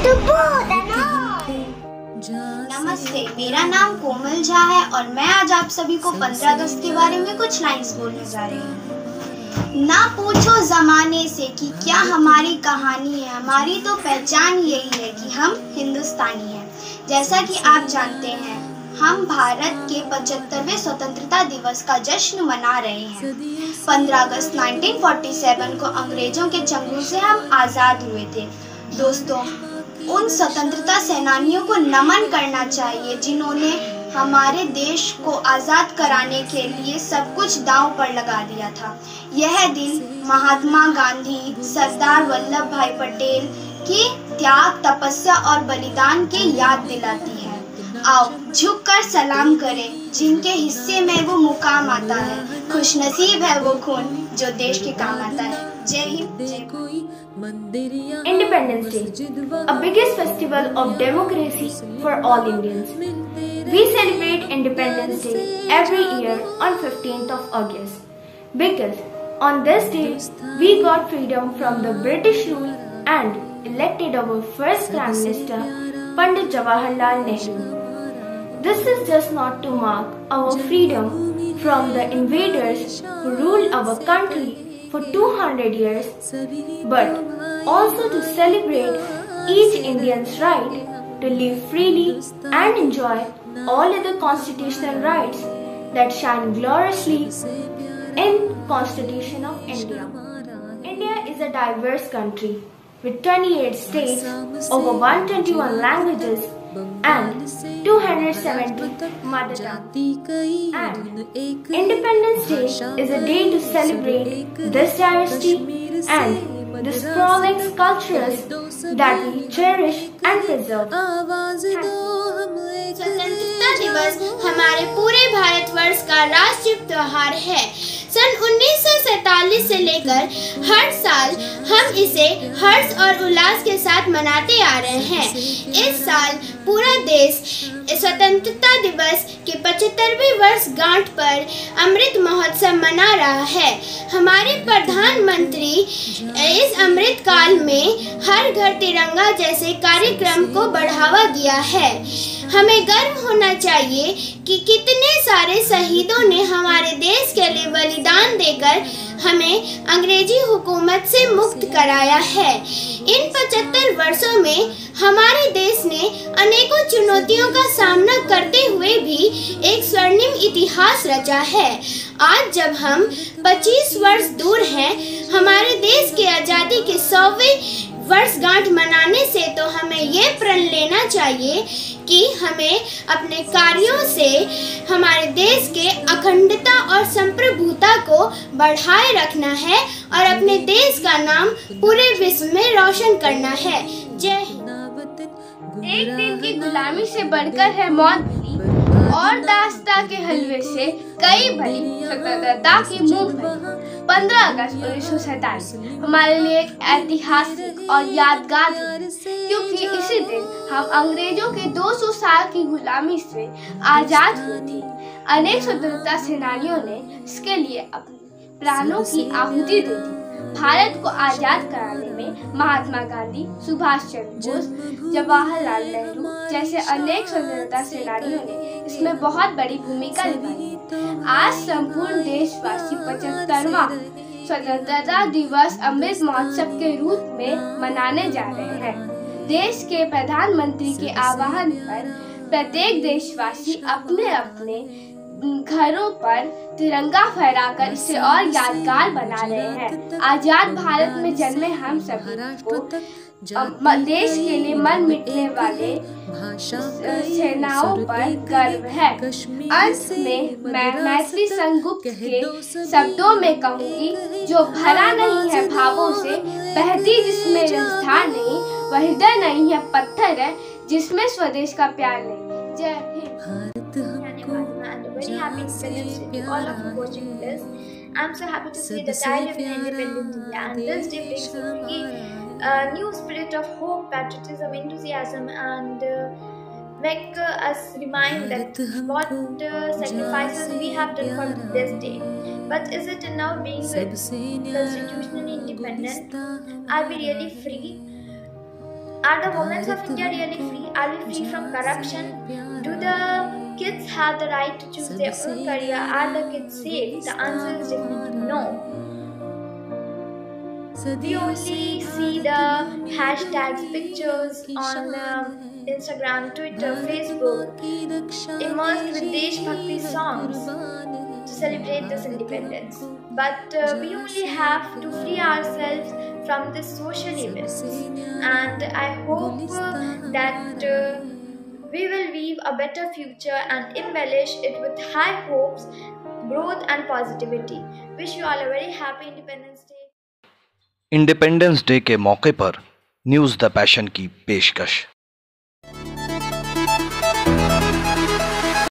तो बहुत है ना। नमस्ते, मेरा नाम कोमल झा है और मैं आज आप सभी को 15 अगस्त के बारे में कुछ लाइंस बोलने जा रही हूँ। ना पूछो जमाने से कि क्या हमारी कहानी है, हमारी तो पहचान यही है कि हम हिंदुस्तानी हैं। जैसा कि आप जानते हैं, हम भारत के 75वें स्वतंत्रता दिवस का जश्न मना रहे हैं। 15 अगस्त 1947 को अंग्रेजों के चंगुल से हम आज़ाद हुए थे। दोस्तों, उन स्वतंत्रता सेनानियों को नमन करना चाहिए जिन्होंने हमारे देश को आज़ाद कराने के लिए सब कुछ दांव पर लगा दिया था। यह दिन महात्मा गांधी, सरदार वल्लभ भाई पटेल की त्याग, तपस्या और बलिदान की याद दिलाती है। आओ झुककर सलाम करें जिनके हिस्से में वो मुकाम आता है। खुशनसीब है वो खून जो देश के काम आता है। जय हिंद, जय Bharat. Independence Day, a biggest festival of democracy for all Indians. We celebrate Independence Day every year on 15th of August because on this day we got freedom from the British rule and elected our first Prime Minister, Pandit Jawaharlal Nehru. This is just not to mark our freedom from the invaders who ruled our country for 200 years, but also to celebrate each Indian's right to live freely and enjoy all other constitutional rights that shine gloriously in Constitution of India. India is a diverse country with 28 states, over 121 languages and 270 mother tongues. And Independence Day is a day to celebrate this diversity and the sprawling cultures that we cherish and preserve. स्वतंत्रता दिवस हमारे पूरे भारतवर्ष का राष्ट्रीय त्योहार है। सन 1947 से लेकर हर साल हम इसे हर्ष और उल्लास के साथ मनाते आ रहे हैं। इस साल पूरा देश स्वतंत्रता दिवस के 75वें वर्षगांठ पर अमृत महोत्सव मना रहा है। हमारे प्रधानमंत्री इस अमृत काल में हर घर तिरंगा जैसे कार्यक्रम को बढ़ावा दिया है। हमें गर्व होना चाहिए कि कितने सारे शहीदों ने हमारे देश के लिए बलिदान देकर हमें अंग्रेजी हुकूमत से मुक्त कराया है। इन 75 वर्षों में हमारे देश ने अनेकों चुनौतियों का सामना करते हुए भी एक स्वर्णिम इतिहास रचा है। आज जब हम 25 वर्ष दूर हैं हमारे देश के आज़ादी के 100वें वर्षगांठ मनाने से, तो हमें ये प्रण लेना चाहिए कि हमें अपने कार्यों से हमारे देश के अखंडता और संप्रभुता को बढ़ाए रखना है और अपने देश का नाम पूरे विश्व में रोशन करना है। जय हिंद। एक दिन की गुलामी से बढ़कर है मौत भरी, और दास्ता के हलवे से कई भरी स्वतंत्रता की मूंगफली। 15 अगस्त 1947 हमारे लिए एक ऐतिहासिक और यादगार दिन, क्योंकि इसी दिन हम अंग्रेजों के 200 साल की गुलामी से आजाद हुए थे। अनेक स्वतंत्रता सेनानियों ने इसके लिए अपने प्राणों की आहुति दे दी। भारत को आजाद कराने में महात्मा गांधी, सुभाष चंद्र बोस, जवाहरलाल नेहरू जैसे अनेक स्वतंत्रता सेनानियों ने इसमें बहुत बड़ी भूमिका निभाई है। आज संपूर्ण देशवासी 75वां स्वतंत्रता दिवस अमृत महोत्सव के रूप में मनाने जा रहे हैं। देश के प्रधानमंत्री के आह्वान पर प्रत्येक देशवासी अपने अपने घरों पर तिरंगा फहराकर इसे और यादगार बना रहे हैं। आजाद भारत में जन्मे हम सभी को देश के लिए मर मिटने वाले सेनाओं पर गर्व है। अंत में मैं मैथिली संगुप्त के शब्दों में कहूँगी, जो भरा नहीं है भावों से, बहती जिसमें रसधार नहीं, वह हृदय नहीं है पत्थर है जिसमें स्वदेश का प्यार नहीं। जय Hind. Very happy Independence Day to all of you watching this. I'm so happy to see the tide of independent India, and this day brings with me a new spirit of hope, patriotism, enthusiasm, and make us remind that what sacrifices we have done for this day. But is it enough being constitutionally independent? Are we really free? Are the women of India really free? Are we free from corruption? Do the kids have the right to choose their own career? Are the kids safe? The answer is definitely no. We only see the hashtags, pictures on Instagram, Twitter, Facebook, immersed with Desh Bhakti songs to celebrate this independence. But we only have to free ourselves from this social events, and I hope that we will weave a better future and embellish it with high hopes, growth and positivity. Wish you all a very happy Independence Day. Independence Day के मौके पर news the passion की पेशकश।